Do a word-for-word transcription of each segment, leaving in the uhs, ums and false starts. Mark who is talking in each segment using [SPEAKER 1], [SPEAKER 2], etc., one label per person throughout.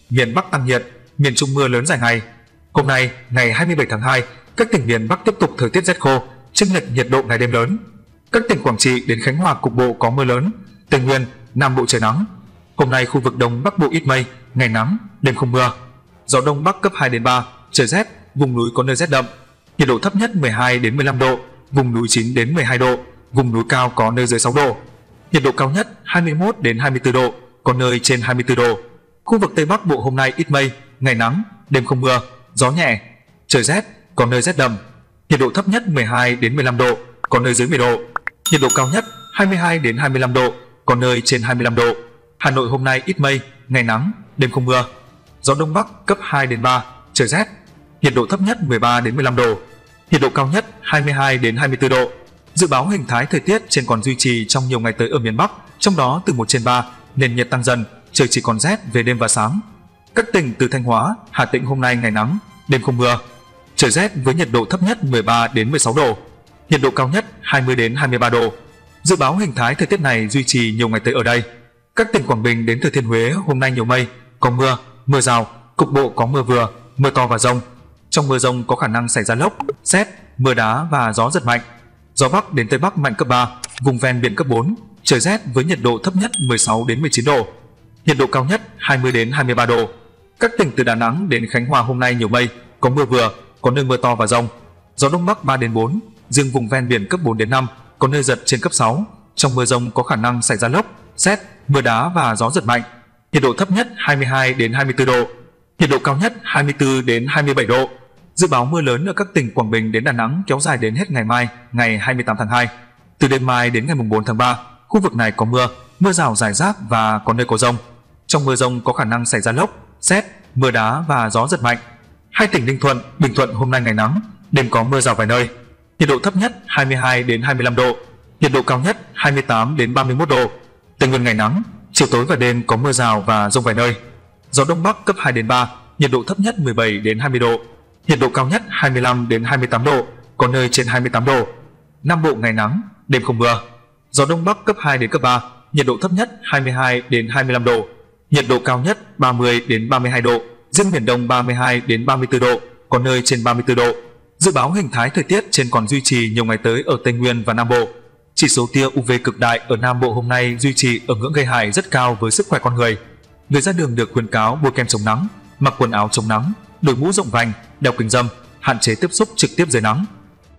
[SPEAKER 1] miền Bắc tăng nhiệt, miền Trung mưa lớn dài ngày. Hôm nay, ngày hai mươi bảy tháng hai, các tỉnh miền Bắc tiếp tục thời tiết rét khô, chênh lệch nhiệt độ ngày đêm lớn. Các tỉnh Quảng Trị đến Khánh Hòa cục bộ có mưa lớn, Tây Nguyên, Nam Bộ trời nắng. Hôm nay khu vực Đông Bắc Bộ ít mây, ngày nắng, đêm không mưa. Gió Đông Bắc cấp hai đến ba, trời rét, vùng núi có nơi rét đậm. Nhiệt độ thấp nhất mười hai đến mười lăm độ, vùng núi chín đến mười hai độ, vùng núi cao có nơi dưới sáu độ. Nhiệt độ cao nhất hai mươi mốt đến hai mươi tư độ, có nơi trên hai mươi tư độ. Khu vực Tây Bắc Bộ hôm nay ít mây, ngày nắng, đêm không mưa, gió nhẹ, trời rét, có nơi rét đậm. Nhiệt độ thấp nhất mười hai đến mười lăm độ, có nơi dưới mười độ. Nhiệt độ cao nhất hai mươi hai đến hai mươi lăm độ, có nơi trên hai mươi lăm độ. Hà Nội hôm nay ít mây, ngày nắng, đêm không mưa. Gió Đông Bắc cấp hai đến ba, trời rét. Nhiệt độ thấp nhất mười ba đến mười lăm độ. Nhiệt độ cao nhất hai mươi hai đến hai mươi tư độ. Dự báo hình thái thời tiết trên còn duy trì trong nhiều ngày tới ở miền Bắc, trong đó từ một trên ba, nền nhiệt tăng dần, trời chỉ còn rét về đêm và sáng. Các tỉnh từ Thanh Hóa, Hà Tĩnh hôm nay ngày nắng, đêm không mưa. Trời rét với nhiệt độ thấp nhất mười ba đến mười sáu độ. Nhiệt độ cao nhất hai mươi đến hai mươi ba độ. Dự báo hình thái thời tiết này duy trì nhiều ngày tới ở đây. Các tỉnh Quảng Bình đến Thừa Thiên Huế hôm nay nhiều mây, có mưa, mưa rào, cục bộ có mưa vừa, mưa to và dông. Trong mưa dông có khả năng xảy ra lốc, sét, mưa đá và gió giật mạnh. Gió Bắc đến Tây Bắc mạnh cấp ba, vùng ven biển cấp bốn, trời rét với nhiệt độ thấp nhất mười sáu đến mười chín độ. Nhiệt độ cao nhất hai mươi đến hai mươi ba độ. Các tỉnh từ Đà Nẵng đến Khánh Hòa hôm nay nhiều mây, có mưa vừa, có nơi mưa to và dông. Gió Đông Bắc ba đến bốn, riêng vùng ven biển cấp bốn đến năm, có nơi giật trên cấp sáu. Trong mưa dông có khả năng xảy ra lốc, sét, mưa đá và gió giật mạnh. Nhiệt độ thấp nhất hai mươi hai đến hai mươi tư độ. Nhiệt độ cao nhất hai mươi tư đến hai mươi bảy độ. Dự báo mưa lớn ở các tỉnh Quảng Bình đến Đà Nẵng kéo dài đến hết ngày mai, ngày hai mươi tám tháng hai. Từ đêm mai đến ngày bốn tháng ba, khu vực này có mưa, mưa rào rải rác và có nơi có dông. Trong mưa dông có khả năng xảy ra lốc, sét, mưa đá và gió giật mạnh. Hai tỉnh Ninh Thuận, Bình Thuận hôm nay ngày nắng, đêm có mưa rào vài nơi. Nhiệt độ thấp nhất hai mươi hai đến hai mươi lăm độ, nhiệt độ cao nhất hai mươi tám đến ba mươi mốt độ. Tây Nguyên ngày nắng, chiều tối và đêm có mưa rào và dông vài nơi. Gió Đông Bắc cấp hai đến ba, nhiệt độ thấp nhất mười bảy đến hai mươi độ, nhiệt độ cao nhất hai mươi lăm đến hai mươi tám độ, có nơi trên hai mươi tám độ. Nam Bộ ngày nắng, đêm không mưa. Gió Đông Bắc cấp hai đến cấp ba, nhiệt độ thấp nhất hai mươi hai đến hai mươi lăm độ, nhiệt độ cao nhất ba mươi đến ba mươi hai độ, riêng miền Đông ba mươi hai đến ba mươi tư độ, có nơi trên ba mươi tư độ. Dự báo hình thái thời tiết trên còn duy trì nhiều ngày tới ở Tây Nguyên và Nam Bộ. Chỉ số tia u vê cực đại ở Nam Bộ hôm nay duy trì ở ngưỡng gây hại rất cao với sức khỏe con người. Người ra đường được khuyến cáo bôi kem chống nắng, mặc quần áo chống nắng, đội mũ rộng vành, đeo kính râm, hạn chế tiếp xúc trực tiếp dưới nắng.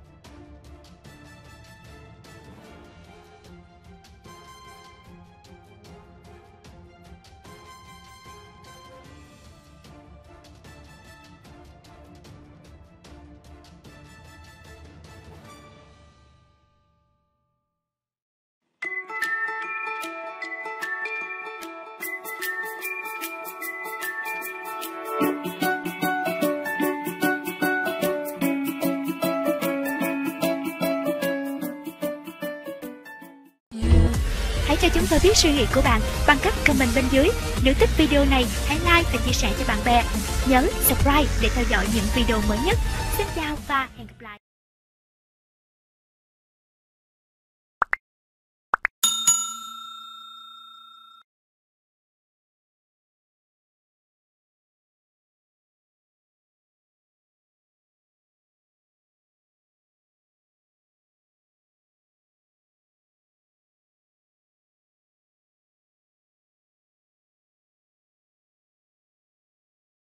[SPEAKER 2] Hãy cho chúng tôi biết suy nghĩ của bạn bằng cách comment bên dưới. Nếu thích video này, hãy like và chia sẻ cho bạn bè. Nhớ subscribe để theo dõi những video mới nhất. Xin chào và hẹn gặp lại.